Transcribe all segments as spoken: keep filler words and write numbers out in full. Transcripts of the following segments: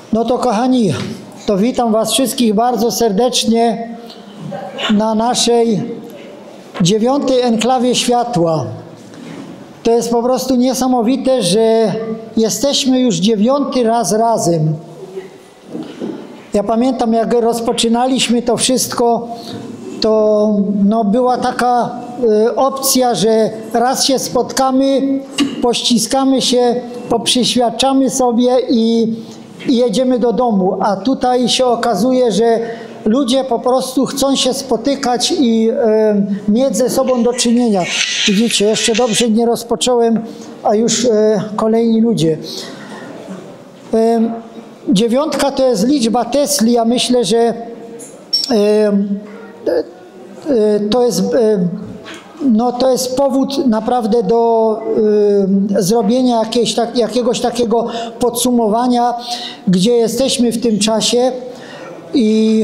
No to kochani, to witam Was wszystkich bardzo serdecznie na naszej dziewiątej enklawie światła. To jest po prostu niesamowite, że jesteśmy już dziewiąty raz razem. Ja pamiętam, jak rozpoczynaliśmy to wszystko, to no, była taka y, opcja, że raz się spotkamy, pościskamy się, poprzyświadczamy sobie i, i jedziemy do domu. A tutaj się okazuje, że ludzie po prostu chcą się spotykać i y, mieć ze sobą do czynienia. Widzicie, jeszcze dobrze nie rozpocząłem, a już y, kolejni ludzie. Y, dziewiątka to jest liczba Tesli. Ja myślę, że y, To jest, no to jest powód naprawdę do y, zrobienia jakiegoś, tak, jakiegoś takiego podsumowania, gdzie jesteśmy w tym czasie. I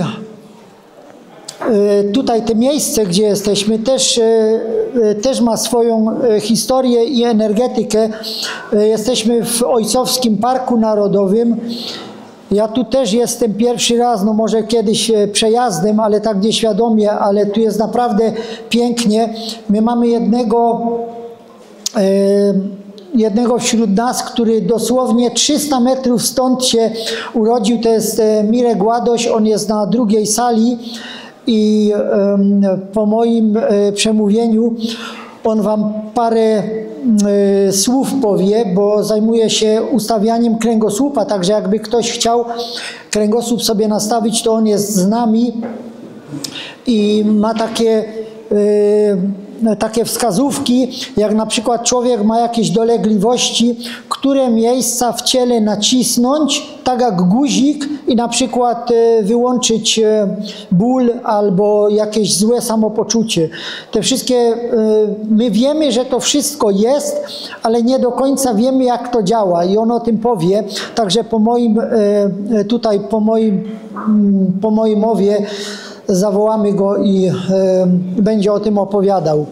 y, tutaj to miejsce, gdzie jesteśmy, też, y, też ma swoją historię i energetykę. Y, jesteśmy w Ojcowskim Parku Narodowym. Ja tu też jestem pierwszy raz, no może kiedyś przejazdem, ale tak nieświadomie, ale tu jest naprawdę pięknie. My mamy jednego, e, jednego wśród nas, który dosłownie trzysta metrów stąd się urodził, to jest Mirek Ładoś, on jest na drugiej sali i e, po moim e, przemówieniu on Wam parę y, słów powie, bo zajmuje się ustawianiem kręgosłupa, także jakby ktoś chciał kręgosłup sobie nastawić, to on jest z nami i ma takie, y, takie wskazówki, jak na przykład człowiek ma jakieś dolegliwości, które miejsca w ciele nacisnąć, tak jak guzik i na przykład y, wyłączyć y, ból albo jakieś złe samopoczucie. Te wszystkie, y, my wiemy, że to wszystko jest, ale nie do końca wiemy, jak to działa i on o tym powie. Także po moim, y, tutaj po moim, y, po mojej mowie zawołamy go i y, będzie o tym opowiadał.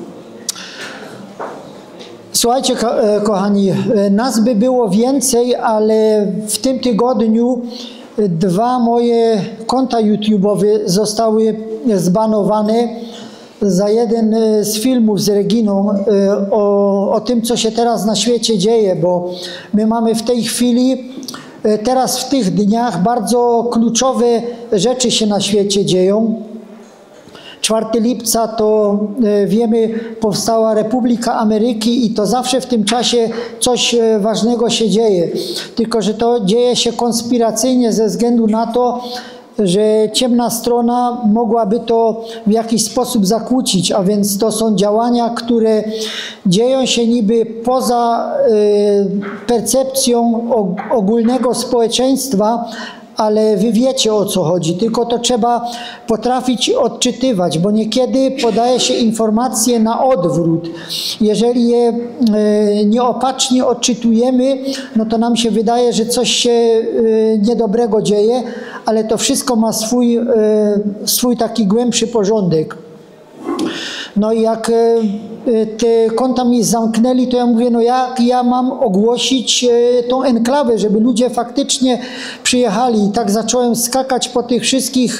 Słuchajcie, kochani, nas by było więcej, ale w tym tygodniu dwa moje konta YouTube'owe zostały zbanowane za jeden z filmów z Reginą o, o tym, co się teraz na świecie dzieje, bo my mamy w tej chwili, teraz w tych dniach bardzo kluczowe rzeczy się na świecie dzieją. czwartego lipca to wiemy, powstała Republika Ameryki i to zawsze w tym czasie coś ważnego się dzieje. Tylko że to dzieje się konspiracyjnie ze względu na to, że ciemna strona mogłaby to w jakiś sposób zakłócić, a więc to są działania, które dzieją się niby poza y, percepcją ogólnego społeczeństwa, ale wy wiecie, o co chodzi, tylko to trzeba potrafić odczytywać, bo niekiedy podaje się informacje na odwrót. Jeżeli je y, nieopatrznie odczytujemy, no to nam się wydaje, że coś się y, niedobrego dzieje, ale to wszystko ma swój, y, swój taki głębszy porządek. No i jak te konta mi zamknęli, to ja mówię, no jak ja mam ogłosić tą enklawę, żeby ludzie faktycznie przyjechali. I tak zacząłem skakać po tych wszystkich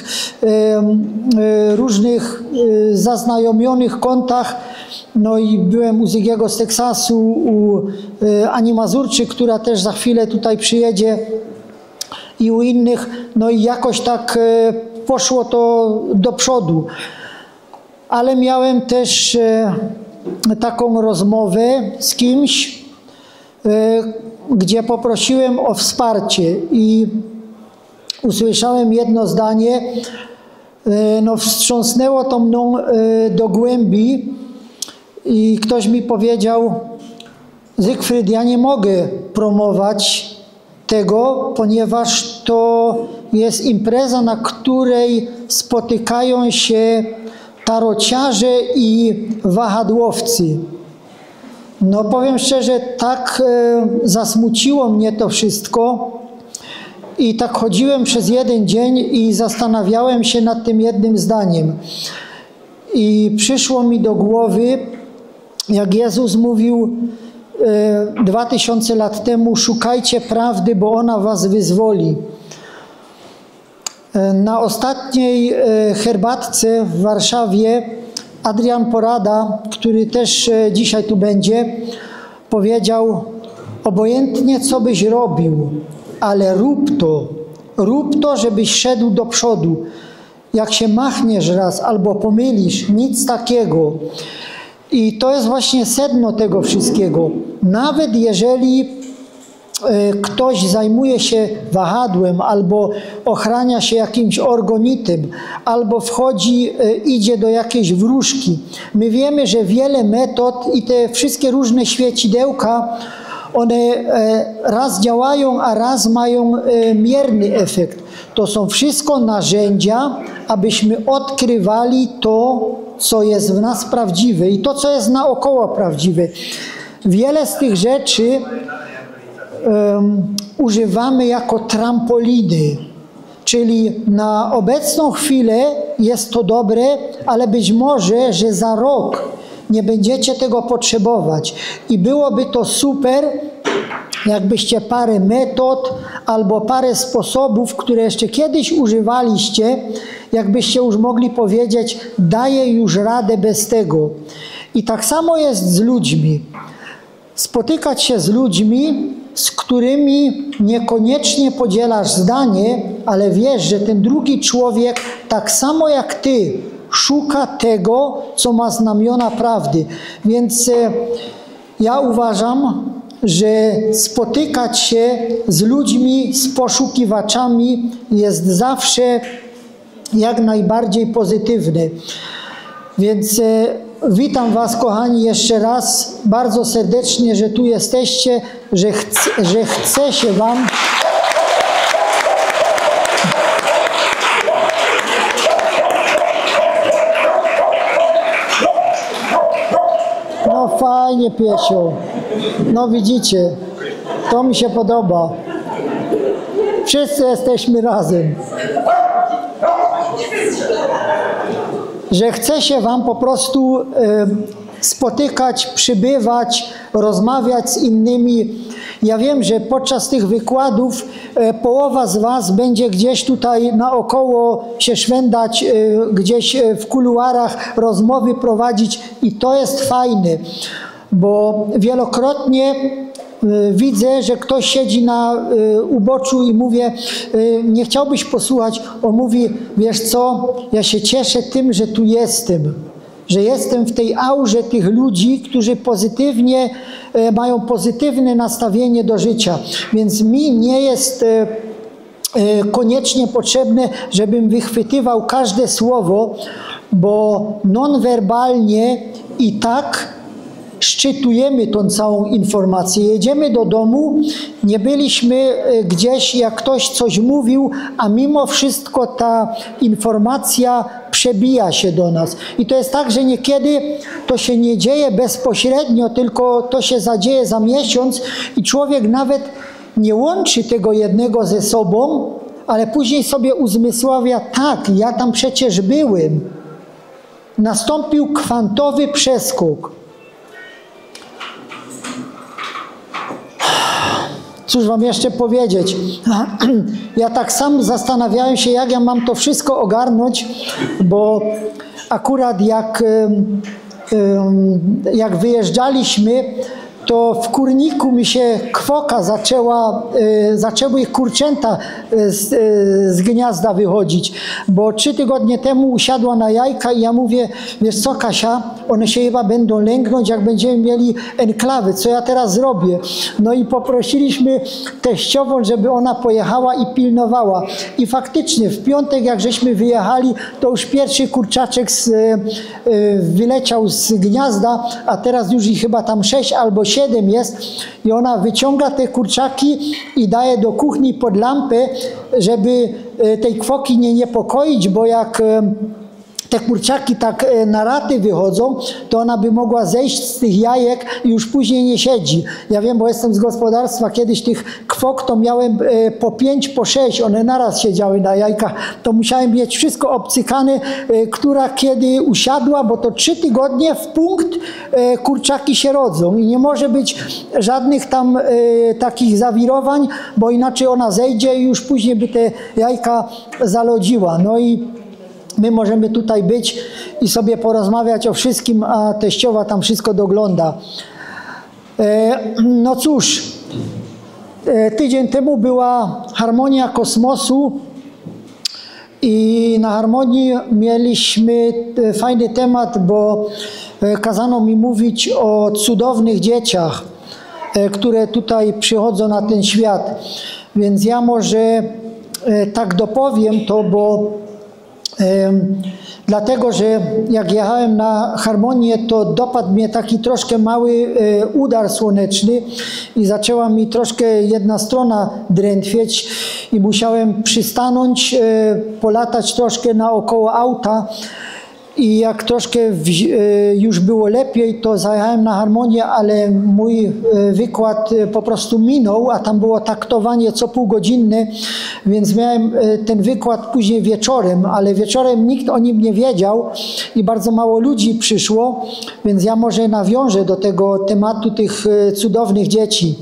różnych zaznajomionych kontach. No i byłem u Zygiego z Teksasu, u Ani Mazurczyk, która też za chwilę tutaj przyjedzie i u innych. No i jakoś tak poszło to do przodu. Ale miałem też e, taką rozmowę z kimś, e, gdzie poprosiłem o wsparcie i usłyszałem jedno zdanie, e, no wstrząsnęło to mną e, do głębi i ktoś mi powiedział: Zygfryd, ja nie mogę promować tego, ponieważ to jest impreza, na której spotykają się tarociarze i wahadłowcy. No powiem szczerze, tak e, zasmuciło mnie to wszystko i tak chodziłem przez jeden dzień i zastanawiałem się nad tym jednym zdaniem. I przyszło mi do głowy, jak Jezus mówił, dwa tysiące lat temu: szukajcie prawdy, bo ona was wyzwoli. Na ostatniej herbatce w Warszawie Adrian Porada, który też dzisiaj tu będzie, powiedział: obojętnie co byś robił, ale rób to, rób to, żebyś szedł do przodu. Jak się machniesz raz albo pomylisz, nic takiego. I to jest właśnie sedno tego wszystkiego. Nawet jeżeli ktoś zajmuje się wahadłem, albo ochrania się jakimś organitem, albo wchodzi, idzie do jakiejś wróżki. My wiemy, że wiele metod i te wszystkie różne świecidełka, one raz działają, a raz mają mierny efekt. To są wszystko narzędzia, abyśmy odkrywali to, co jest w nas prawdziwe i to, co jest naokoło prawdziwe. Wiele z tych rzeczy Um, używamy jako trampoliny, czyli na obecną chwilę jest to dobre, ale być może, że za rok nie będziecie tego potrzebować i byłoby to super, jakbyście parę metod albo parę sposobów, które jeszcze kiedyś używaliście, jakbyście już mogli powiedzieć: daję już radę bez tego. I tak samo jest z ludźmi. Spotykać się z ludźmi, z którymi niekoniecznie podzielasz zdanie, ale wiesz, że ten drugi człowiek tak samo jak ty szuka tego, co ma znamiona prawdy. Więc ja uważam, że spotykać się z ludźmi, z poszukiwaczami jest zawsze jak najbardziej pozytywne. Więc witam was, kochani, jeszcze raz bardzo serdecznie, że tu jesteście, że, chce, że chce się wam no fajnie, piesio. No widzicie, to mi się podoba. Wszyscy jesteśmy razem. Że chce się wam po prostu y, spotykać, przybywać, rozmawiać z innymi. Ja wiem, że podczas tych wykładów y, połowa z was będzie gdzieś tutaj naokoło się szwendać, y, gdzieś w kuluarach rozmowy prowadzić i to jest fajne, bo wielokrotnie widzę, że ktoś siedzi na y, uboczu i mówię: y, nie chciałbyś posłuchać? On mówi: wiesz co, ja się cieszę tym, że tu jestem, że jestem w tej aurze tych ludzi, którzy pozytywnie y, mają pozytywne nastawienie do życia, więc mi nie jest y, y, koniecznie potrzebne, żebym wychwytywał każde słowo, bo nonwerbalnie i tak szczytujemy tą całą informację. Jedziemy do domu, nie byliśmy gdzieś, jak ktoś coś mówił, a mimo wszystko ta informacja przebija się do nas. I to jest tak, że niekiedy to się nie dzieje bezpośrednio, tylko to się zadzieje za miesiąc i człowiek nawet nie łączy tego jednego ze sobą, ale później sobie uzmysławia: tak, ja tam przecież byłem. Nastąpił kwantowy przeskok. Cóż wam jeszcze powiedzieć? Ja tak sam zastanawiałem się, jak ja mam to wszystko ogarnąć, bo akurat jak, jak wyjeżdżaliśmy, to w kurniku mi się kwoka zaczęła, zaczęły kurczęta z, z gniazda wychodzić, bo trzy tygodnie temu usiadła na jajka i ja mówię: wiesz co, Kasia, one się chyba będą lęknąć, jak będziemy mieli enklawy, co ja teraz zrobię? No i poprosiliśmy teściową, żeby ona pojechała i pilnowała. I faktycznie w piątek, jak żeśmy wyjechali, to już pierwszy kurczaczek z, wyleciał z gniazda, a teraz już ich chyba tam sześć albo siedem jest i ona wyciąga te kurczaki i daje do kuchni pod lampę, żeby tej kwoki nie niepokoić, bo jak te kurczaki tak na raty wychodzą, to ona by mogła zejść z tych jajek i już później nie siedzi. Ja wiem, bo jestem z gospodarstwa, kiedyś tych kwok to miałem po pięć, po sześć, one naraz siedziały na jajkach, to musiałem mieć wszystko obcykane, która kiedy usiadła, bo to trzy tygodnie w punkt kurczaki się rodzą i nie może być żadnych tam takich zawirowań, bo inaczej ona zejdzie i już później by te jajka zalodziła. No i my możemy tutaj być i sobie porozmawiać o wszystkim, a teściowa tam wszystko dogląda. No cóż, tydzień temu była Harmonia Kosmosu i na Harmonii mieliśmy fajny temat, bo kazano mi mówić o cudownych dzieciach, które tutaj przychodzą na ten świat. Więc ja może tak dopowiem to, bo dlatego, że jak jechałem na Harmonię, to dopadł mnie taki troszkę mały udar słoneczny i zaczęła mi troszkę jedna strona drętwieć i musiałem przystanąć, polatać troszkę naokoło auta i jak troszkę już było lepiej, to zajechałem na Harmonię, ale mój wykład po prostu minął, a tam było taktowanie co półgodzinne, więc miałem ten wykład później wieczorem, ale wieczorem nikt o nim nie wiedział i bardzo mało ludzi przyszło, więc ja może nawiążę do tego tematu tych cudownych dzieci.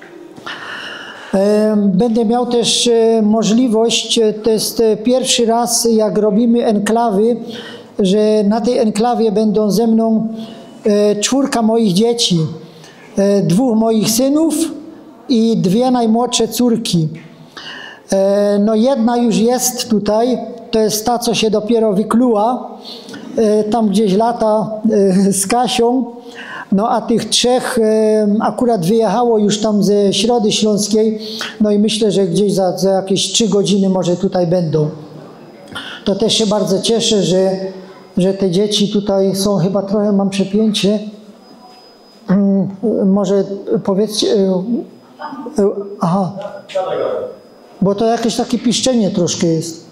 Będę miał też możliwość, to jest pierwszy raz, jak robimy enklawy, że na tej enklawie będą ze mną e, czwórka moich dzieci, e, dwóch moich synów i dwie najmłodsze córki. E, no jedna już jest tutaj, to jest ta, co się dopiero wykluła, e, tam gdzieś lata e, z Kasią, no a tych trzech e, akurat wyjechało już tam ze Środy Śląskiej, no i myślę, że gdzieś za, za jakieś trzy godziny może tutaj będą. To też się bardzo cieszę, że że te dzieci tutaj są, chyba trochę mam przepięcie. Może powiedzcie... Aha. Bo to jakieś takie piszczenie troszkę jest.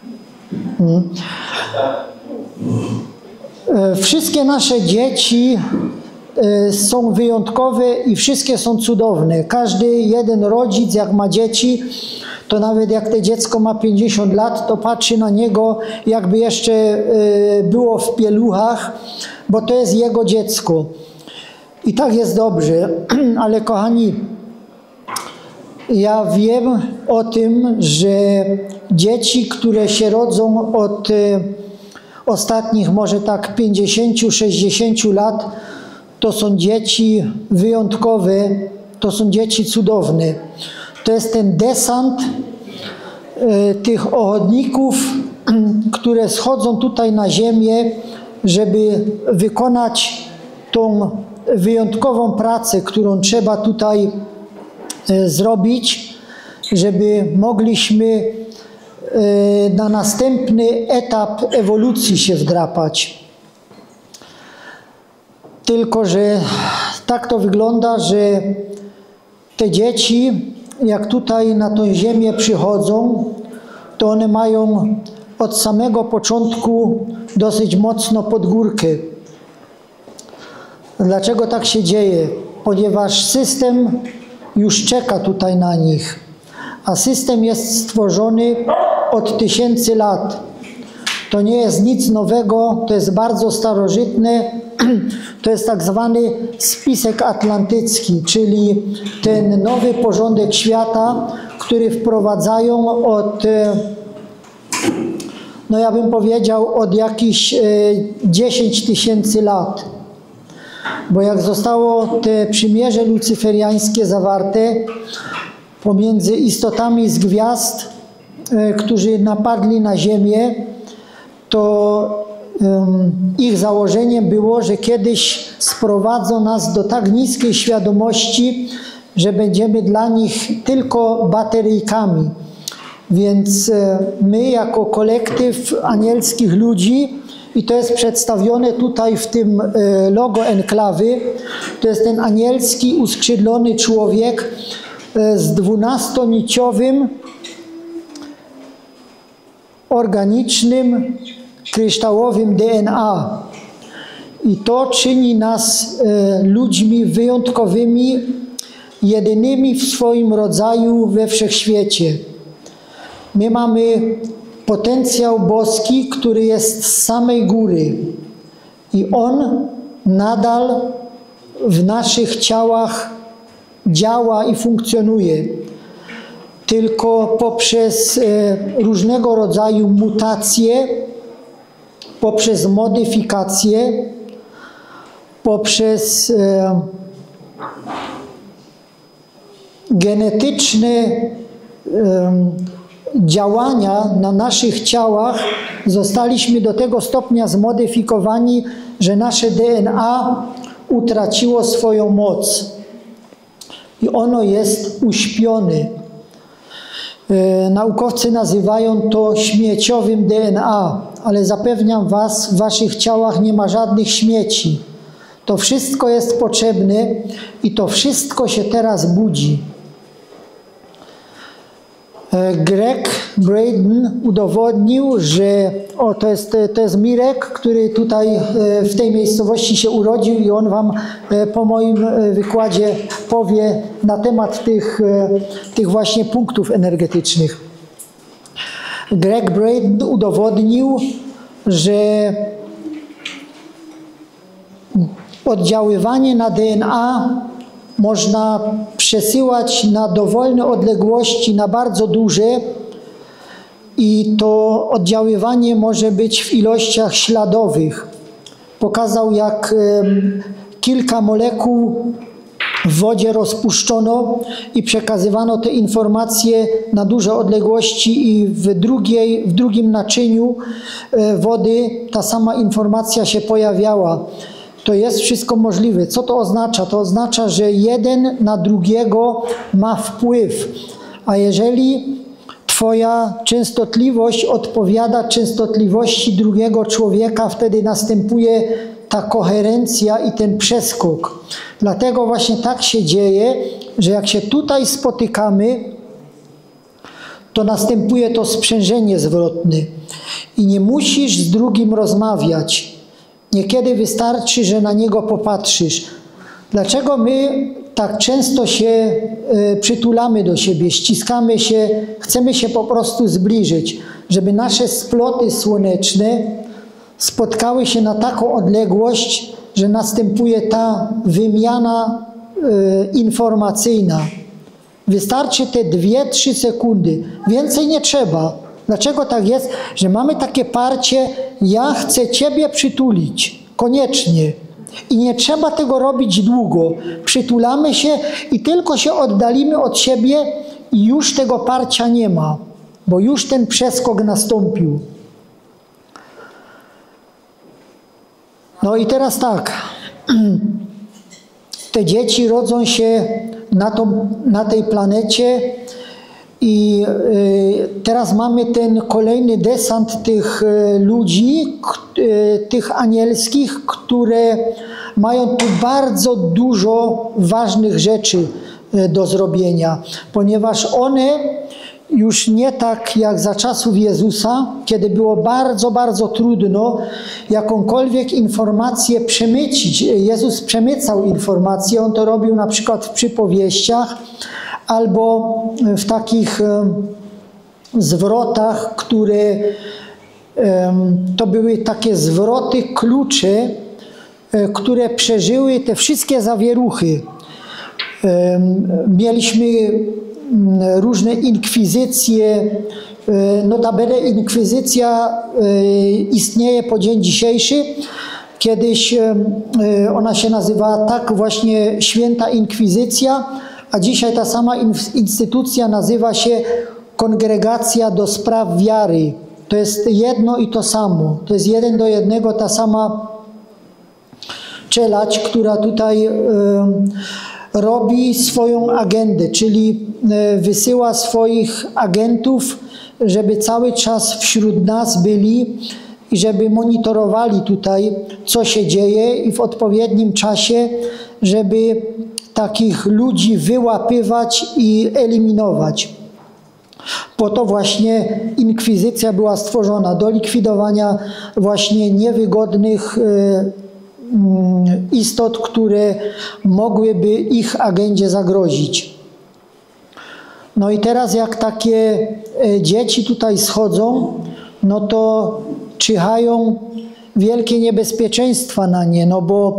Wszystkie nasze dzieci są wyjątkowe i wszystkie są cudowne. Każdy jeden rodzic, jak ma dzieci, to nawet jak to dziecko ma pięćdziesiąt lat, to patrzy na niego, jakby jeszcze było w pieluchach, bo to jest jego dziecko. I tak jest dobrze, ale kochani, ja wiem o tym, że dzieci, które się rodzą od ostatnich może tak pięćdziesięciu, sześćdziesięciu lat, to są dzieci wyjątkowe, to są dzieci cudowne. To jest ten desant y, tych ochotników, które schodzą tutaj na ziemię, żeby wykonać tą wyjątkową pracę, którą trzeba tutaj y, zrobić, żeby mogliśmy y, na następny etap ewolucji się wdrapać. Tylko że tak to wygląda, że te dzieci, jak tutaj na tą ziemię przychodzą, to one mają od samego początku dosyć mocno pod górkę. Dlaczego tak się dzieje? Ponieważ system już czeka tutaj na nich, a system jest stworzony od tysięcy lat. To nie jest nic nowego, to jest bardzo starożytne. To jest tak zwany spisek atlantycki, czyli ten nowy porządek świata, który wprowadzają od, no ja bym powiedział, od jakichś dziesięć tysięcy lat. Bo jak zostało te przymierze lucyferiańskie zawarte pomiędzy istotami z gwiazd, którzy napadli na ziemię, to ich założeniem było, że kiedyś sprowadzą nas do tak niskiej świadomości, że będziemy dla nich tylko bateryjkami. Więc my jako kolektyw anielskich ludzi, i to jest przedstawione tutaj w tym logo enklawy, to jest ten anielski uskrzydlony człowiek z dwunastoniciowym organicznym kryształowym D N A. I to czyni nas e, ludźmi wyjątkowymi, jedynymi w swoim rodzaju we wszechświecie. My mamy potencjał boski, który jest z samej góry i on nadal w naszych ciałach działa i funkcjonuje. Tylko poprzez e, różnego rodzaju mutacje, poprzez modyfikacje, poprzez e, genetyczne e, działania na naszych ciałach zostaliśmy do tego stopnia zmodyfikowani, że nasze D N A utraciło swoją moc i ono jest uśpione. E, naukowcy nazywają to śmieciowym D N A, ale zapewniam was, w waszych ciałach nie ma żadnych śmieci. To wszystko jest potrzebne i to wszystko się teraz budzi. Greg Braden udowodnił, że o, to, jest, to jest Mirek, który tutaj w tej miejscowości się urodził i on wam po moim wykładzie powie na temat tych, tych właśnie punktów energetycznych. Greg Braden udowodnił, że oddziaływanie na D N A można przesyłać na dowolne odległości, na bardzo duże i to oddziaływanie może być w ilościach śladowych. Pokazał, jak kilka molekuł w wodzie rozpuszczono i przekazywano te informacje na duże odległości i w, drugiej, w drugim naczyniu wody ta sama informacja się pojawiała. To jest wszystko możliwe. Co to oznacza? To oznacza, że jeden na drugiego ma wpływ. A jeżeli twoja częstotliwość odpowiada częstotliwości drugiego człowieka, wtedy następuje ta koherencja i ten przeskok. Dlatego właśnie tak się dzieje, że jak się tutaj spotykamy, to następuje to sprzężenie zwrotne. I nie musisz z drugim rozmawiać. Niekiedy wystarczy, że na niego popatrzysz. Dlaczego my tak często się y, przytulamy do siebie, ściskamy się, chcemy się po prostu zbliżyć, żeby nasze sploty słoneczne spotkały się na taką odległość, że następuje ta wymiana y, informacyjna. Wystarczy te dwie, trzy sekundy. Więcej nie trzeba. Dlaczego tak jest, że mamy takie parcie, ja chcę ciebie przytulić, koniecznie. I nie trzeba tego robić długo. Przytulamy się i tylko się oddalimy od siebie i już tego parcia nie ma, bo już ten przeskok nastąpił. No i teraz tak, te dzieci rodzą się na, tą, na tej planecie i y, teraz mamy ten kolejny desant tych y, ludzi, k, y, tych anielskich, które mają tu bardzo dużo ważnych rzeczy y, do zrobienia, ponieważ one już nie tak jak za czasów Jezusa, kiedy było bardzo, bardzo trudno jakąkolwiek informację przemycić. Jezus przemycał informacje, on to robił na przykład w przypowieściach albo w takich um, zwrotach, które um, to były takie zwroty, klucze, um, które przeżyły te wszystkie zawieruchy. Um, mieliśmy różne inkwizycje, notabene inkwizycja istnieje po dzień dzisiejszy. Kiedyś ona się nazywała tak właśnie Święta Inkwizycja, a dzisiaj ta sama instytucja nazywa się Kongregacja do Spraw Wiary. To jest jedno i to samo. To jest jeden do jednego ta sama czelać, która tutaj robi swoją agendę, czyli wysyła swoich agentów, żeby cały czas wśród nas byli i żeby monitorowali tutaj, co się dzieje i w odpowiednim czasie, żeby takich ludzi wyłapywać i eliminować. Po to właśnie inkwizycja była stworzona, do likwidowania właśnie niewygodnych istot, które mogłyby ich agendzie zagrozić. No i teraz jak takie dzieci tutaj schodzą, no to czyhają wielkie niebezpieczeństwa na nie, no bo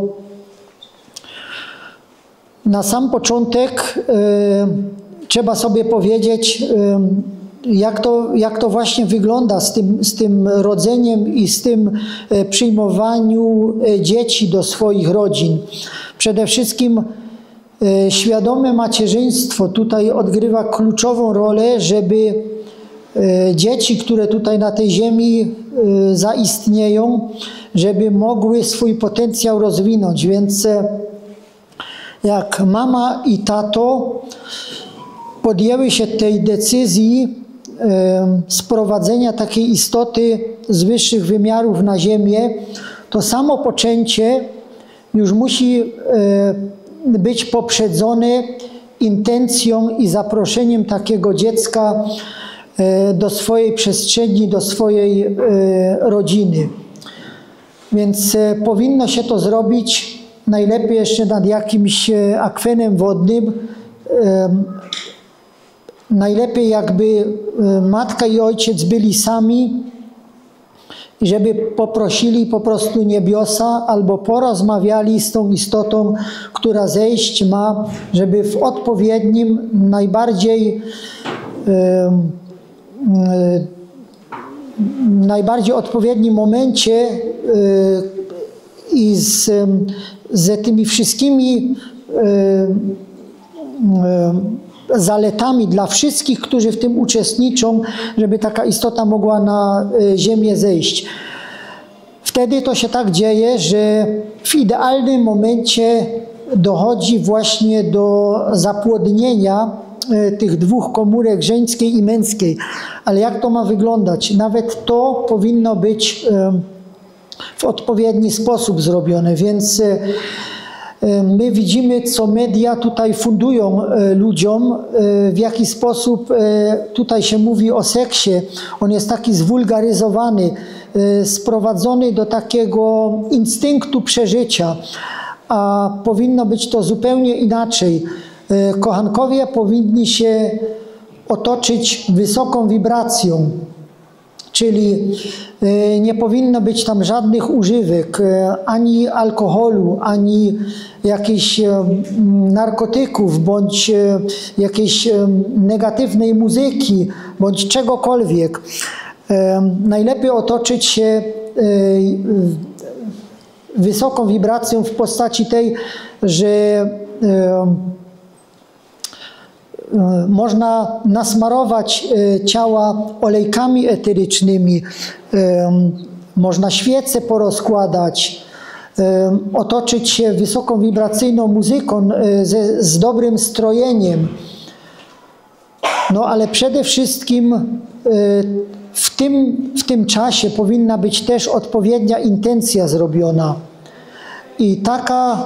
na sam początek y, trzeba sobie powiedzieć, y, jak, to, jak to właśnie wygląda z tym, z tym rodzeniem i z tym y, przyjmowaniu y, dzieci do swoich rodzin. Przede wszystkim y, świadome macierzyństwo tutaj odgrywa kluczową rolę, żeby y, dzieci, które tutaj na tej ziemi y, zaistnieją, żeby mogły swój potencjał rozwinąć, więc y, jak mama i tato podjęły się tej decyzji e, sprowadzenia takiej istoty z wyższych wymiarów na ziemię, to samo poczęcie już musi e, być poprzedzone intencją i zaproszeniem takiego dziecka e, do swojej przestrzeni, do swojej e, rodziny. Więc e, powinno się to zrobić najlepiej jeszcze nad jakimś akwenem wodnym. Najlepiej jakby matka i ojciec byli sami i żeby poprosili po prostu niebiosa albo porozmawiali z tą istotą, która zejść ma, żeby w odpowiednim, najbardziej najbardziej odpowiednim momencie i z, z tymi wszystkimi e, e, zaletami dla wszystkich, którzy w tym uczestniczą, żeby taka istota mogła na ziemię zejść. Wtedy to się tak dzieje, że w idealnym momencie dochodzi właśnie do zapłodnienia tych dwóch komórek, żeńskiej i męskiej. Ale jak to ma wyglądać? Nawet to powinno być w odpowiedni sposób zrobione, więc my widzimy, co media tutaj fundują ludziom, w jaki sposób tutaj się mówi o seksie. On jest taki zwulgaryzowany, sprowadzony do takiego instynktu przeżycia, a powinno być to zupełnie inaczej. Kochankowie powinni się otoczyć wysoką wibracją, czyli nie powinno być tam żadnych używek, ani alkoholu, ani jakichś narkotyków, bądź jakiejś negatywnej muzyki, bądź czegokolwiek. Najlepiej otoczyć się wysoką wibracją w postaci tej, że można nasmarować ciała olejkami eterycznymi, można świece porozkładać, otoczyć się wysoką wibracyjną muzyką z, z dobrym strojeniem. No ale przede wszystkim w tym, w tym czasie powinna być też odpowiednia intencja zrobiona. I taka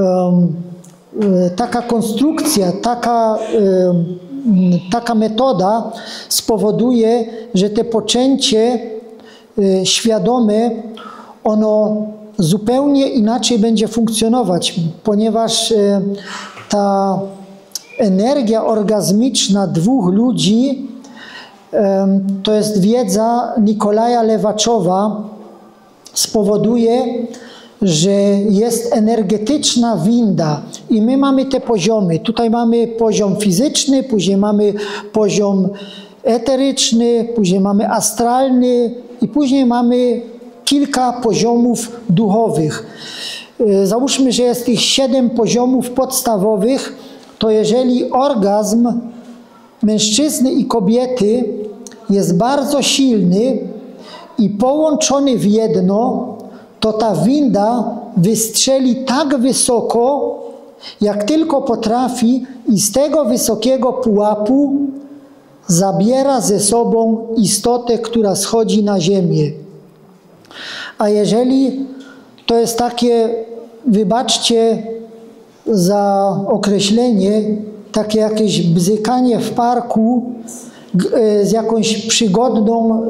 Taka konstrukcja, taka, taka metoda spowoduje, że te poczęcie świadome, ono zupełnie inaczej będzie funkcjonować, ponieważ ta energia orgazmiczna dwóch ludzi, to jest wiedza Nikolaja Lewaczowa, spowoduje, że jest energetyczna winda i my mamy te poziomy. Tutaj mamy poziom fizyczny, później mamy poziom eteryczny, później mamy astralny i później mamy kilka poziomów duchowych. Załóżmy, że jest tych siedem poziomów podstawowych, to jeżeli orgazm mężczyzny i kobiety jest bardzo silny i połączony w jedno, to ta winda wystrzeli tak wysoko, jak tylko potrafi i z tego wysokiego pułapu zabiera ze sobą istotę, która schodzi na ziemię. A jeżeli to jest takie, wybaczcie za określenie, takie jakieś bzykanie w parku z jakąś przygodną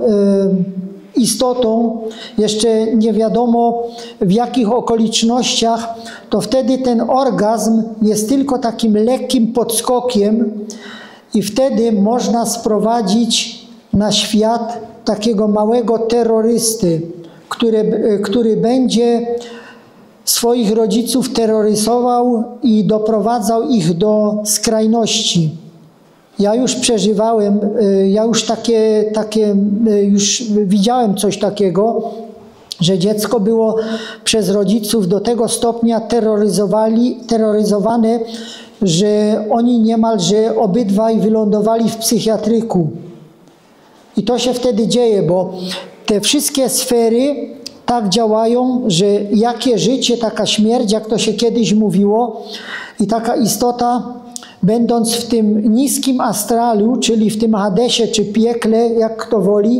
istotą, jeszcze nie wiadomo w jakich okolicznościach, to wtedy ten orgazm jest tylko takim lekkim podskokiem i wtedy można sprowadzić na świat takiego małego terrorysty, który, który będzie swoich rodziców terroryzował i doprowadzał ich do skrajności. Ja już przeżywałem, ja już takie, takie, już widziałem coś takiego, że dziecko było przez rodziców do tego stopnia terroryzowali, terroryzowane, że oni niemalże obydwaj wylądowali w psychiatryku. I to się wtedy dzieje, bo te wszystkie sfery tak działają, że jakie życie, taka śmierć, jak to się kiedyś mówiło, i taka istota, będąc w tym niskim astralu, czyli w tym Hadesie czy piekle, jak kto woli,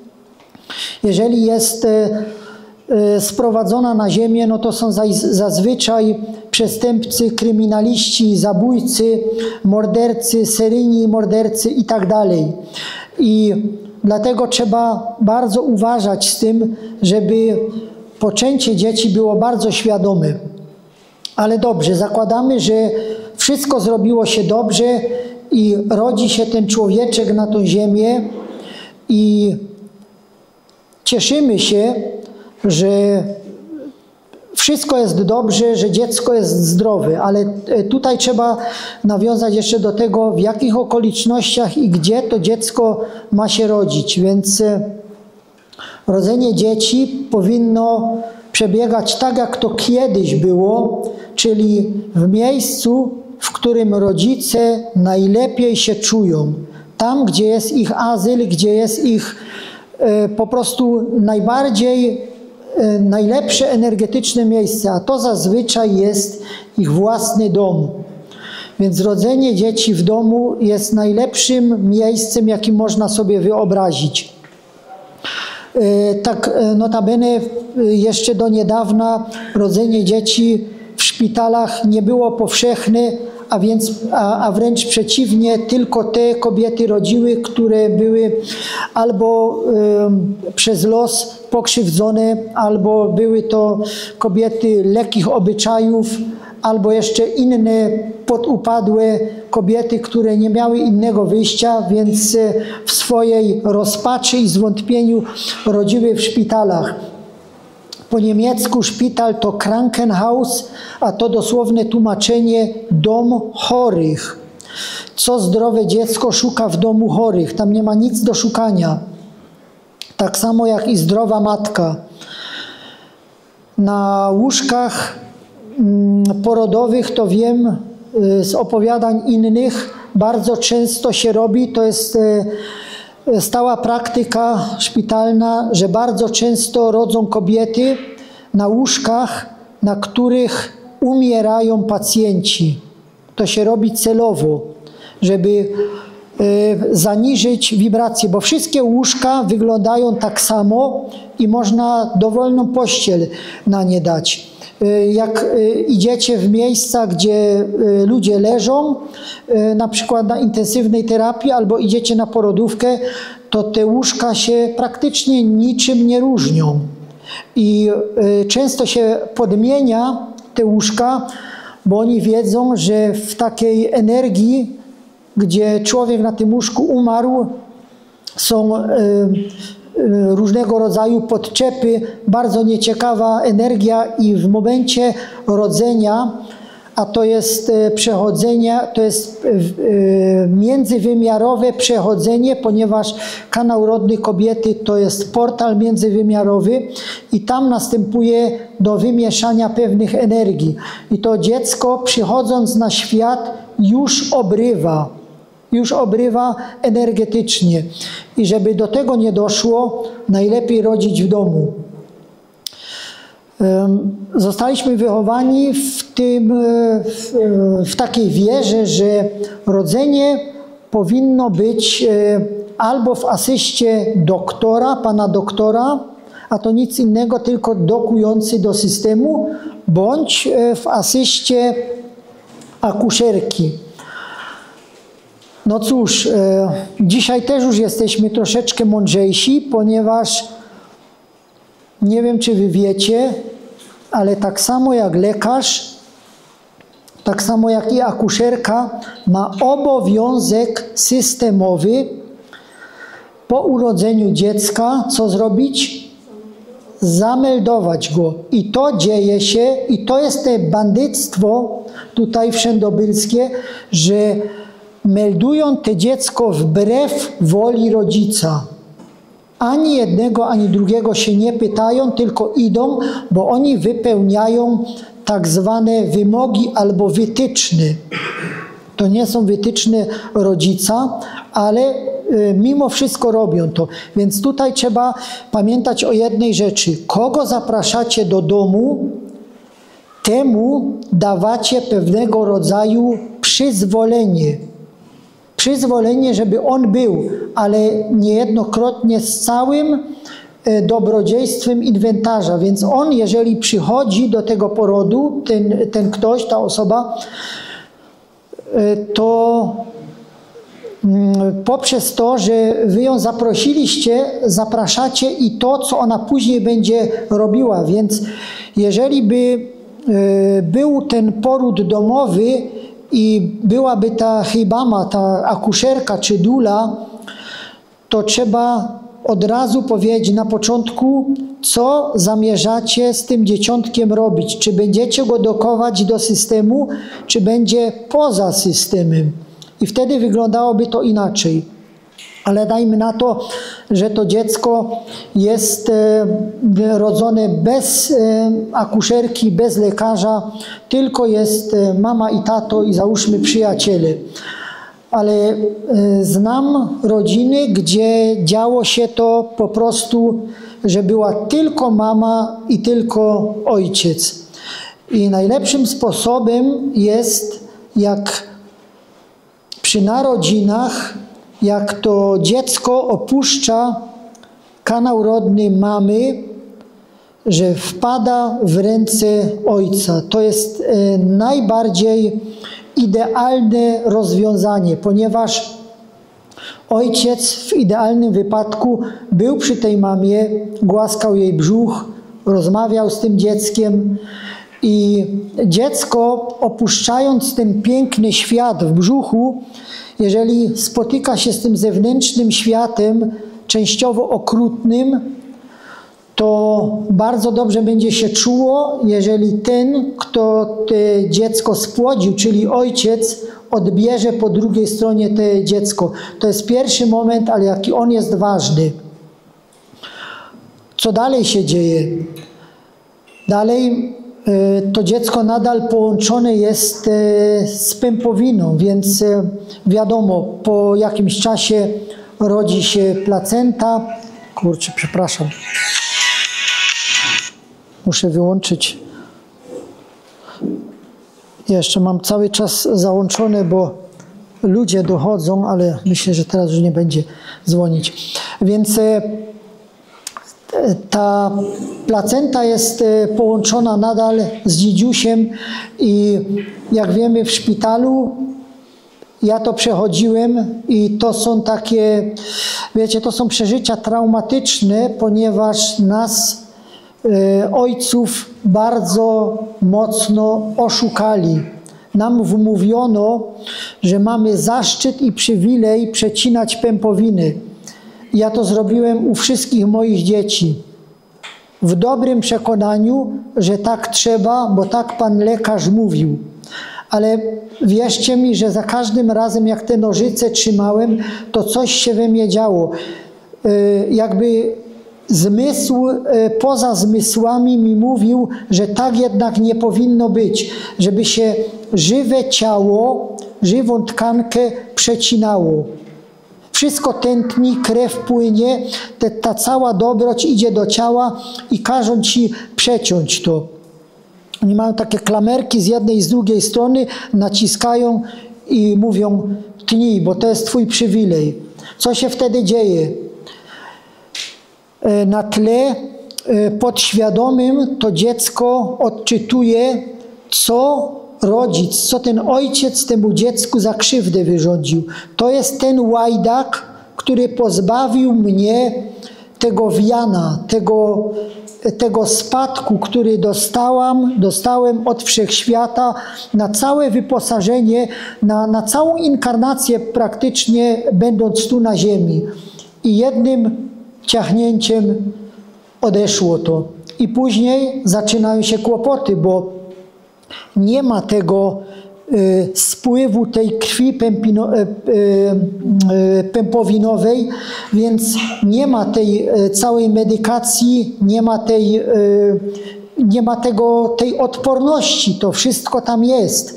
jeżeli jest e, e, sprowadzona na ziemię, no to są zazwyczaj przestępcy, kryminaliści, zabójcy, mordercy, seryjni mordercy i tak dalej. I dlatego trzeba bardzo uważać z tym, żeby poczęcie dzieci było bardzo świadome. Ale dobrze, zakładamy, że wszystko zrobiło się dobrze i rodzi się ten człowieczek na tą ziemię i cieszymy się, że wszystko jest dobrze, że dziecko jest zdrowe, ale tutaj trzeba nawiązać jeszcze do tego, w jakich okolicznościach i gdzie to dziecko ma się rodzić. Więc rodzenie dzieci powinno przebiegać tak, jak to kiedyś było, czyli w miejscu, w którym rodzice najlepiej się czują. Tam, gdzie jest ich azyl, gdzie jest ich e, po prostu najbardziej, e, najlepsze energetyczne miejsce, a to zazwyczaj jest ich własny dom. Więc rodzenie dzieci w domu jest najlepszym miejscem, jakim można sobie wyobrazić. E, tak notabene jeszcze do niedawna rodzenie dzieci w szpitalach nie było powszechne, a, więc, a, a wręcz przeciwnie, tylko te kobiety rodziły, które były albo y, przez los pokrzywdzone, albo były to kobiety lekkich obyczajów, albo jeszcze inne podupadłe kobiety, które nie miały innego wyjścia, więc w swojej rozpaczy i zwątpieniu rodziły w szpitalach. Po niemiecku szpital to Krankenhaus, a to dosłowne tłumaczenie dom chorych. Co zdrowe dziecko szuka w domu chorych? Tam nie ma nic do szukania. Tak samo jak i zdrowa matka. Na łóżkach porodowych, to wiem z opowiadań innych, bardzo często się robi, to jest stała praktyka szpitalna, że bardzo często rodzą kobiety na łóżkach, na których umierają pacjenci. To się robi celowo, żeby zaniżyć wibracje, bo wszystkie łóżka wyglądają tak samo i można dowolną pościel na nie dać. Jak idziecie w miejsca, gdzie ludzie leżą, na przykład na intensywnej terapii, albo idziecie na porodówkę, to te łóżka się praktycznie niczym nie różnią. I często się podmienia te łóżka, bo oni wiedzą, że w takiej energii, gdzie człowiek na tym łóżku umarł, są różnego rodzaju podczepy, bardzo nieciekawa energia i w momencie rodzenia, a to jest przechodzenie, to jest międzywymiarowe przechodzenie, ponieważ kanał rodny kobiety to jest portal międzywymiarowy i tam następuje do wymieszania pewnych energii. I to dziecko, przychodząc na świat, już obrywa. już obrywa energetycznie. I żeby do tego nie doszło, najlepiej rodzić w domu. Zostaliśmy wychowani w, tym, w, w takiej wierze, że rodzenie powinno być albo w asyście doktora, pana doktora, a to nic innego, tylko dokujący do systemu, bądź w asyście akuszerki. No cóż, e, dzisiaj też już jesteśmy troszeczkę mądrzejsi, ponieważ nie wiem, czy wy wiecie, ale tak samo jak lekarz, tak samo jak i akuszerka ma obowiązek systemowy po urodzeniu dziecka, co zrobić? Zameldować go. I to dzieje się, i to jest te bandyctwo tutaj wszędobylskie, że meldują to dziecko wbrew woli rodzica. Ani jednego, ani drugiego się nie pytają, tylko idą, bo oni wypełniają tak zwane wymogi albo wytyczne. To nie są wytyczne rodzica, ale mimo wszystko robią to. Więc tutaj trzeba pamiętać o jednej rzeczy. Kogo zapraszacie do domu, temu dawacie pewnego rodzaju przyzwolenie. Przyzwolenie, żeby on był, ale niejednokrotnie z całym dobrodziejstwem inwentarza. Więc on, jeżeli przychodzi do tego porodu, ten, ten ktoś, ta osoba, to poprzez to, że wy ją zaprosiliście, zapraszacie i to, co ona później będzie robiła. Więc jeżeli by był ten poród domowy i byłaby ta hibama, ta akuszerka czy dula, to trzeba od razu powiedzieć na początku, co zamierzacie z tym dzieciątkiem robić. Czy będziecie go dokować do systemu, czy będzie poza systemem. I wtedy wyglądałoby to inaczej. Ale dajmy na to, że to dziecko jest e, rodzone bez e, akuszerki, bez lekarza, tylko jest e, mama i tato i załóżmy przyjaciele. Ale e, znam rodziny, gdzie działo się to po prostu, że była tylko mama i tylko ojciec. I najlepszym sposobem jest, jak przy narodzinach, jak to dziecko opuszcza kanał rodny mamy, że wpada w ręce ojca. To jest e, najbardziej idealne rozwiązanie, ponieważ ojciec w idealnym wypadku był przy tej mamie, głaskał jej brzuch, rozmawiał z tym dzieckiem i dziecko, opuszczając ten piękny świat w brzuchu, jeżeli spotyka się z tym zewnętrznym światem, częściowo okrutnym, to bardzo dobrze będzie się czuło, jeżeli ten, kto to dziecko spłodził, czyli ojciec, odbierze po drugiej stronie to dziecko. To jest pierwszy moment, ale jaki on jest ważny. Co dalej się dzieje? Dalej to dziecko nadal połączone jest z pępowiną, więc wiadomo, po jakimś czasie rodzi się placenta. Kurczę, przepraszam. Muszę wyłączyć. Jeszcze mam cały czas załączone, bo ludzie dochodzą, ale myślę, że teraz już nie będzie dzwonić. Więc ta placenta jest połączona nadal z dzidziusiem i jak wiemy w szpitalu, ja to przechodziłem i to są takie, wiecie, to są przeżycia traumatyczne, ponieważ nas, e, ojców, bardzo mocno oszukali. Nam wmówiono, że mamy zaszczyt i przywilej przecinać pępowiny. Ja to zrobiłem u wszystkich moich dzieci. W dobrym przekonaniu, że tak trzeba, bo tak pan lekarz mówił. Ale wierzcie mi, że za każdym razem, jak te nożyce trzymałem, to coś się we mnie działo. Jakby zmysł poza zmysłami mi mówił, że tak jednak nie powinno być, żeby się żywe ciało, żywą tkankę przecinało. Wszystko tętni, krew płynie, te, ta cała dobroć idzie do ciała i każą ci przeciąć to. Oni mają takie klamerki z jednej i z drugiej strony, naciskają i mówią tnij, bo to jest twój przywilej. Co się wtedy dzieje? Na tle podświadomym to dziecko odczytuje, co rodzic, co ten ojciec temu dziecku za krzywdę wyrządził. To jest ten łajdak, który pozbawił mnie tego wiana, tego, tego spadku, który dostałam, dostałem od Wszechświata na całe wyposażenie, na, na całą inkarnację praktycznie będąc tu na ziemi. I jednym ciachnięciem odeszło to. I później zaczynają się kłopoty, bo nie ma tego y, spływu tej krwi pępino, y, y, pępowinowej, więc nie ma tej y, całej medykacji, nie ma tej, y, nie ma tego, tej odporności. To wszystko tam jest.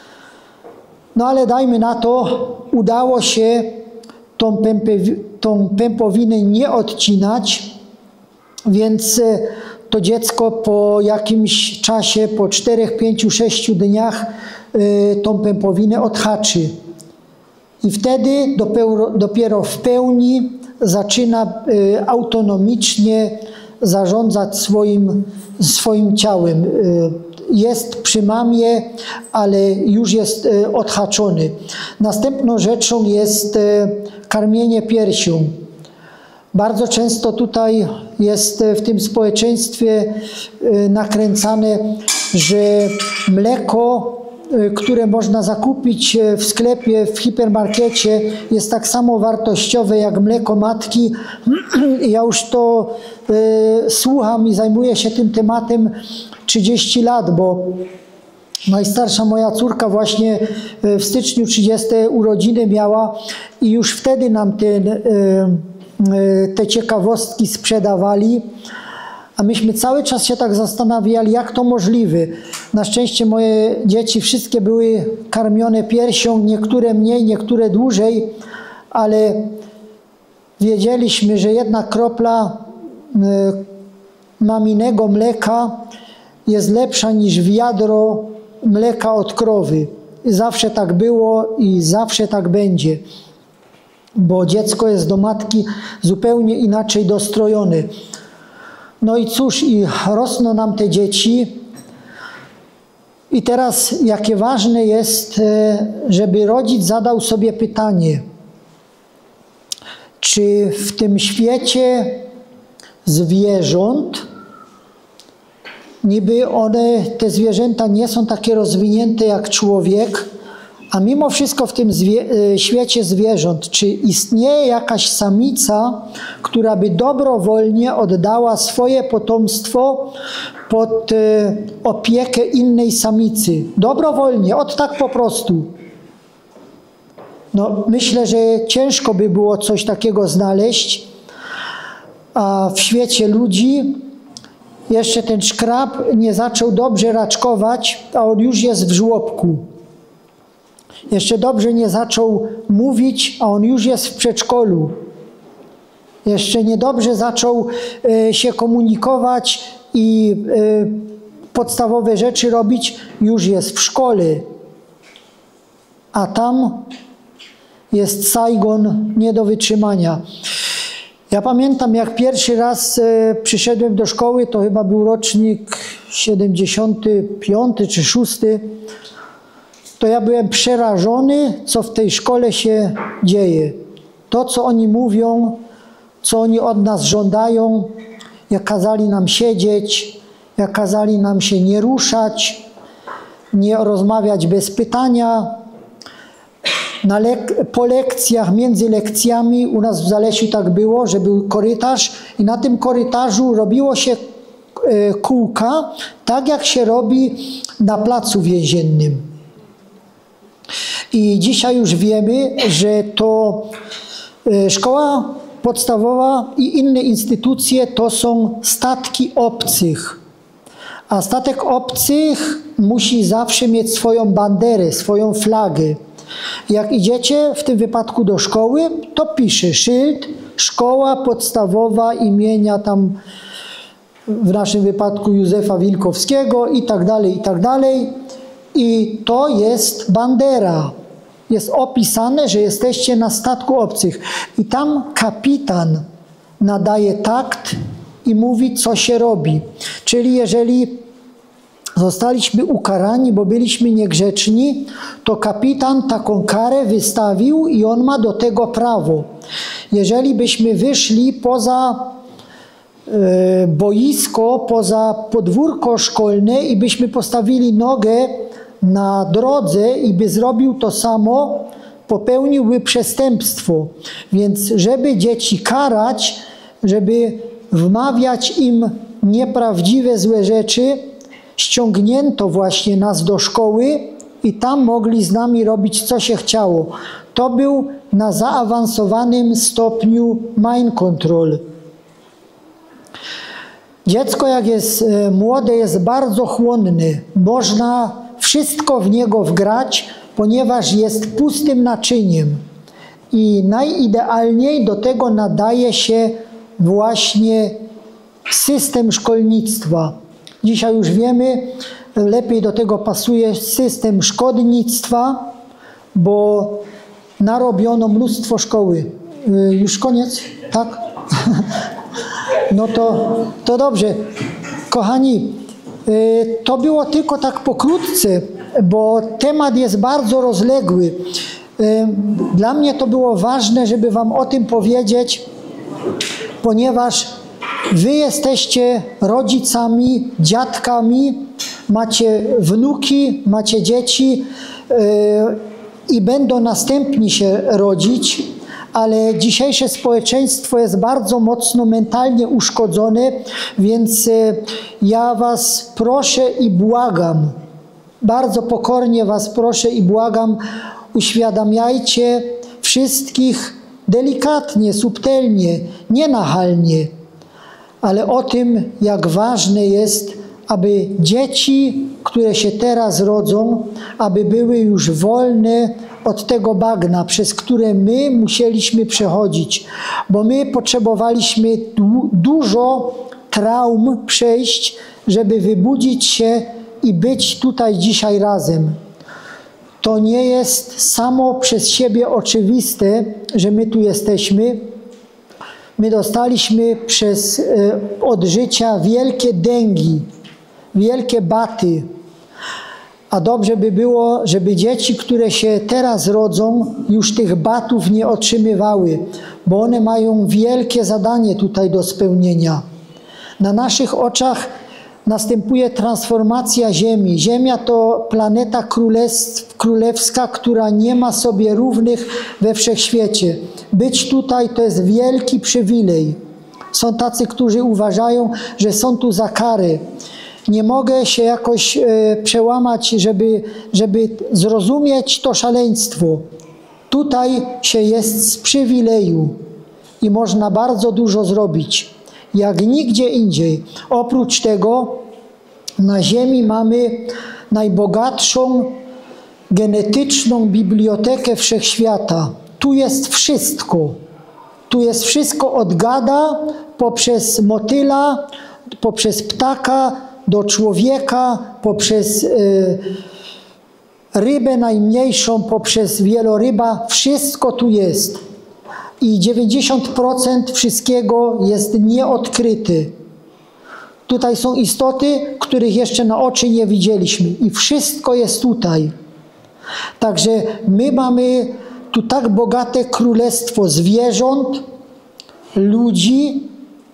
No ale dajmy na to, udało się tą, pępew, tą pępowinę nie odcinać, więc to dziecko po jakimś czasie, po czterech, pięciu, sześciu dniach y, tą pępowinę odhaczy. I wtedy dopiero, dopiero w pełni zaczyna y, autonomicznie zarządzać swoim, swoim ciałem. Y, jest przy mamie, ale już jest y, odhaczony. Następną rzeczą jest y, karmienie piersią. Bardzo często tutaj jest w tym społeczeństwie nakręcane, że mleko, które można zakupić w sklepie, w hipermarkecie, jest tak samo wartościowe jak mleko matki. Ja już to y, słucham i zajmuję się tym tematem trzydzieści lat, bo najstarsza moja córka właśnie w styczniu trzydzieste urodziny miała i już wtedy nam ten y, te ciekawostki sprzedawali, a myśmy cały czas się tak zastanawiali, jak to możliwe. Na szczęście moje dzieci wszystkie były karmione piersią, niektóre mniej, niektóre dłużej, ale wiedzieliśmy, że jedna kropla maminego mleka jest lepsza niż wiadro mleka od krowy. Zawsze tak było i zawsze tak będzie, bo dziecko jest do matki zupełnie inaczej dostrojone. No i cóż, i rosną nam te dzieci. I teraz jakie ważne jest, żeby rodzic zadał sobie pytanie, czy w tym świecie zwierząt, niby one, te zwierzęta nie są takie rozwinięte jak człowiek, a mimo wszystko w tym zwie, świecie zwierząt, czy istnieje jakaś samica, która by dobrowolnie oddała swoje potomstwo pod e, opiekę innej samicy? Dobrowolnie, od tak po prostu. No, myślę, że ciężko by było coś takiego znaleźć, a w świecie ludzi jeszcze ten szkrab nie zaczął dobrze raczkować, a on już jest w żłobku. Jeszcze dobrze nie zaczął mówić, a on już jest w przedszkolu. Jeszcze niedobrze zaczął e, się komunikować i e, podstawowe rzeczy robić, już jest w szkole. A tam jest Saigon nie do wytrzymania. Ja pamiętam, jak pierwszy raz e, przyszedłem do szkoły, to chyba był rocznik siedemdziesiąty piąty czy szósty. To ja byłem przerażony, co w tej szkole się dzieje. To, co oni mówią, co oni od nas żądają, jak kazali nam siedzieć, jak kazali nam się nie ruszać, nie rozmawiać bez pytania. Na lek po lekcjach, między lekcjami, u nas w Zalesiu tak było, że był korytarz i na tym korytarzu robiło się e, kółka, tak jak się robi na placu więziennym. I dzisiaj już wiemy, że to szkoła podstawowa i inne instytucje to są statki obcych. A statek obcych musi zawsze mieć swoją banderę, swoją flagę. Jak idziecie w tym wypadku do szkoły, to pisze szyld szkoła podstawowa imienia tam w naszym wypadku Józefa Wilkowskiego i tak dalej, i tak dalej. I to jest bandera. Jest opisane, że jesteście na statku obcych. I tam kapitan nadaje takt i mówi, co się robi. Czyli jeżeli zostaliśmy ukarani, bo byliśmy niegrzeczni, to kapitan taką karę wystawił i on ma do tego prawo. Jeżeli byśmy wyszli poza e, boisko, poza podwórko szkolne i byśmy postawili nogę na drodze i by zrobił to samo, popełniłby przestępstwo. Więc żeby dzieci karać, żeby wmawiać im nieprawdziwe, złe rzeczy, ściągnięto właśnie nas do szkoły i tam mogli z nami robić, co się chciało. To był na zaawansowanym stopniu mind control. Dziecko, jak jest młode, jest bardzo chłonne. Można wszystko w niego wgrać, ponieważ jest pustym naczyniem. I najidealniej do tego nadaje się właśnie system szkolnictwa. Dzisiaj już wiemy, lepiej do tego pasuje system szkodnictwa, bo narobiono mnóstwo szkoły. Już koniec? Tak? No to, to dobrze. Kochani, to było tylko tak pokrótce, bo temat jest bardzo rozległy. Dla mnie to było ważne, żeby wam o tym powiedzieć, ponieważ wy jesteście rodzicami, dziadkami, macie wnuki, macie dzieci yy, i będą następni się rodzić, ale dzisiejsze społeczeństwo jest bardzo mocno mentalnie uszkodzone, więc yy, ja was proszę i błagam, bardzo pokornie was proszę i błagam, uświadamiajcie wszystkich delikatnie, subtelnie, nienachalnie, ale o tym, jak ważne jest, aby dzieci, które się teraz rodzą, aby były już wolne od tego bagna, przez które my musieliśmy przechodzić, bo my potrzebowaliśmy du dużo traum przejść, żeby wybudzić się i być tutaj dzisiaj razem. To nie jest samo przez siebie oczywiste, że my tu jesteśmy. My dostaliśmy przez, od życia wielkie dęgi, wielkie baty. A dobrze by było, żeby dzieci, które się teraz rodzą, już tych batów nie otrzymywały, bo one mają wielkie zadanie tutaj do spełnienia. Na naszych oczach następuje transformacja Ziemi. Ziemia to planeta królestw, królewska, która nie ma sobie równych we wszechświecie. Być tutaj to jest wielki przywilej. Są tacy, którzy uważają, że są tu za karę. Nie mogę się jakoś e, przełamać, żeby, żeby zrozumieć to szaleństwo. Tutaj się jest z przywileju i można bardzo dużo zrobić, jak nigdzie indziej. Oprócz tego na Ziemi mamy najbogatszą genetyczną bibliotekę wszechświata. Tu jest wszystko. Tu jest wszystko od gada, poprzez motyla, poprzez ptaka, do człowieka, poprzez y, rybę najmniejszą, poprzez wieloryba. Wszystko tu jest. I dziewięćdziesiąt procent wszystkiego jest nieodkryte. Tutaj są istoty, których jeszcze na oczy nie widzieliśmy. I wszystko jest tutaj. Także my mamy tu tak bogate królestwo zwierząt, ludzi,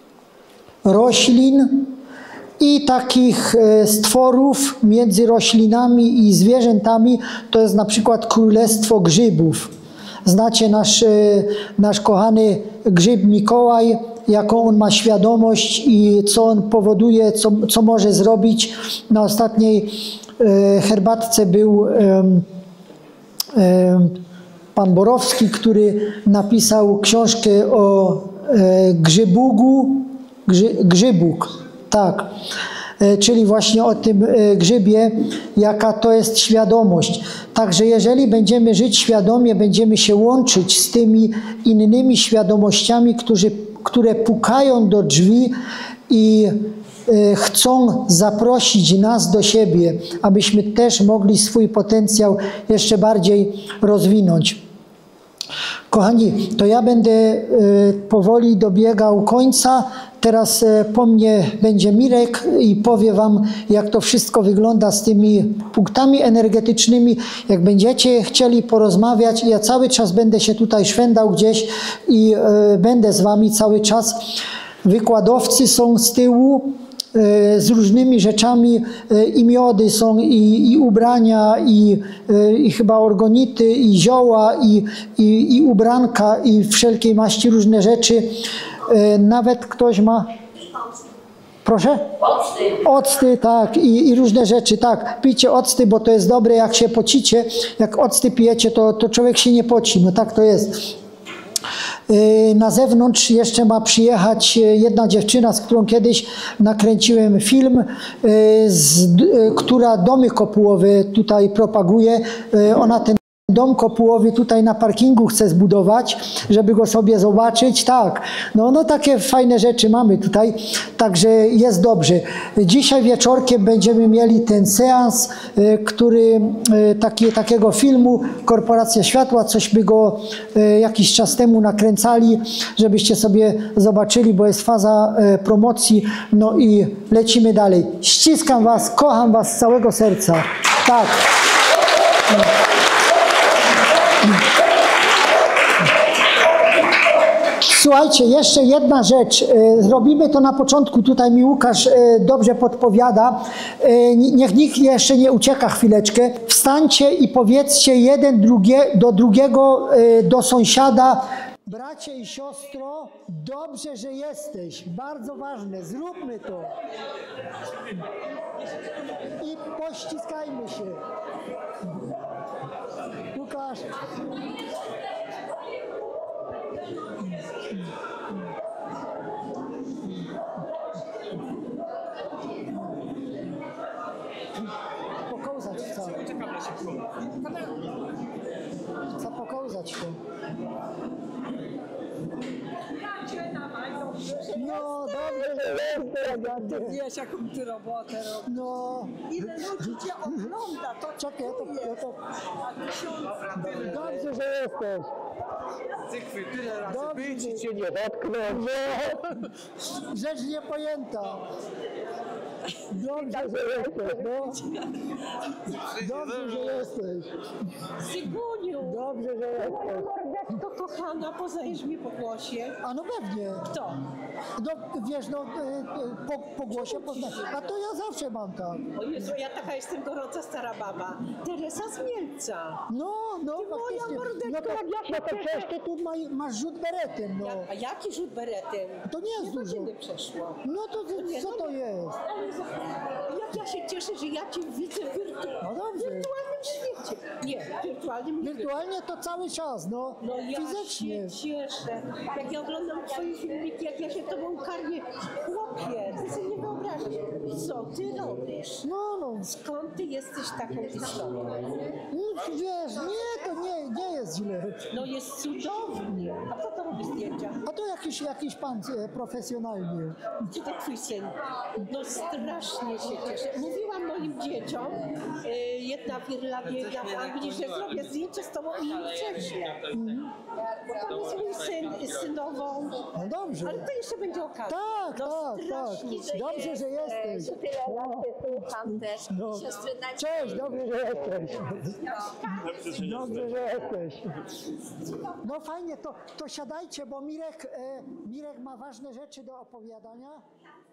roślin i takich stworów między roślinami i zwierzętami. To jest na przykład królestwo grzybów. Znacie nasz, nasz kochany grzyb Mikołaj, jaką on ma świadomość i co on powoduje, co, co może zrobić. Na ostatniej e, herbatce był e, e, pan Borowski, który napisał książkę o e, grzybugu, grzy, grzybuk, tak. Czyli właśnie o tym grzybie, jaka to jest świadomość. Także jeżeli będziemy żyć świadomie, będziemy się łączyć z tymi innymi świadomościami, którzy, które pukają do drzwi i chcą zaprosić nas do siebie, abyśmy też mogli swój potencjał jeszcze bardziej rozwinąć. Kochani, to ja będę e, powoli dobiegał końca. Teraz e, po mnie będzie Mirek i powie wam, jak to wszystko wygląda z tymi punktami energetycznymi. Jak będziecie chcieli porozmawiać, ja cały czas będę się tutaj szwendał gdzieś i e, będę z wami cały czas. Wykładowcy są z tyłu z różnymi rzeczami, i miody są, i, i ubrania, i, i chyba orgonity, i zioła, i, i, i ubranka, i wszelkiej maści różne rzeczy. Nawet ktoś ma... Proszę? Octy. Octy, tak, i, i różne rzeczy, tak. Pijcie octy, bo to jest dobre, jak się pocicie. Jak octy pijecie, to, to człowiek się nie poci, no tak to jest. Na zewnątrz jeszcze ma przyjechać jedna dziewczyna, z którą kiedyś nakręciłem film, z, która domy kopułowe tutaj propaguje. Ona ten dom kopułowy tutaj na parkingu chce zbudować, żeby go sobie zobaczyć. Tak, no, no takie fajne rzeczy mamy tutaj, także jest dobrze. Dzisiaj wieczorkiem będziemy mieli ten seans, który taki, takiego filmu Korporacja Światła, cośmy go jakiś czas temu nakręcali, żebyście sobie zobaczyli, bo jest faza promocji, no i lecimy dalej. Ściskam was, kocham was z całego serca. Tak. Słuchajcie, jeszcze jedna rzecz. Zrobimy to na początku. Tutaj mi Łukasz dobrze podpowiada. Niech nikt jeszcze nie ucieka chwileczkę. Wstańcie i powiedzcie jeden drugie, do drugiego, do sąsiada: bracie i siostro, dobrze, że jesteś. Bardzo ważne. Zróbmy to. I pościskajmy się. Łukasz. Pokołzać chcę. Chcę pokołzać się. No, dobrze, Ty wiesz, jaką ty robotę robisz. no. Ile ludzi cię ogląda, to Czekaj, ja to, ja to... a tysiące. Dobrze, że jesteś. Cykwy tyle razy Dobrze. być i cię nie dotknąć. No, rzecz niepojęta. Dobrze, że jesteś, no. Dobrze, że jesteś. Syguniu, Dobrze, że jesteś. to kochana, poznajesz mnie po głosie. A no pewnie. Kto? No wiesz, no po, po głosie poznaję. A to ja zawsze mam tak. O Jezu, ja taka jestem gorąca stara baba. Teresa z Mielca. No, no Ty moja faktycznie. mordeczka, No to, jak ja no się to przecież ty tu maj, masz rzut beretem, no. Jak, a jaki rzut beretem? To nie jest Dwie dużo. godziny przeszło. No to Nie, co no to nie. jest? Ale za- jak ja się cieszę, że ja cię widzę wirtu... No dobrze. w wirtualnym świecie. Nie, wirtualnym nie. Wirtualnie to cały czas, no. No ja Fizycznie. się cieszę. Jak ja oglądam twoje filmiki, jak ja się tobą karmię. Chłopie, ty sobie nie wyobrażasz, co ty robisz. No, no. Skąd ty jesteś taką istotą? Nic, wiesz, nie, to nie, nie jest źle. No jest cudownie. A kto to robi zdjęcia? A to jakiś, jakiś pan e, profesjonalny. Czy to twój syn? No strasznie się cieszę. Mówiłam moim dzieciom, y, jedna w Irlandii, jedna w Anglii, że zrobię zdjęcie z tobą i im prześlę. Bo tam jest mój syn z synową. No dobrze. Ale to jeszcze będzie okazja. Tak, no, tak, strasznie, tak. że Dobrze, że jesteś. Tyle lat cię słucham też. No. Siostry na Cześć, dobrze, że jesteś. Dobrze, że jesteś. No fajnie, to, to siadajcie, bo Mirek, e, Mirek ma ważne rzeczy do opowiadania.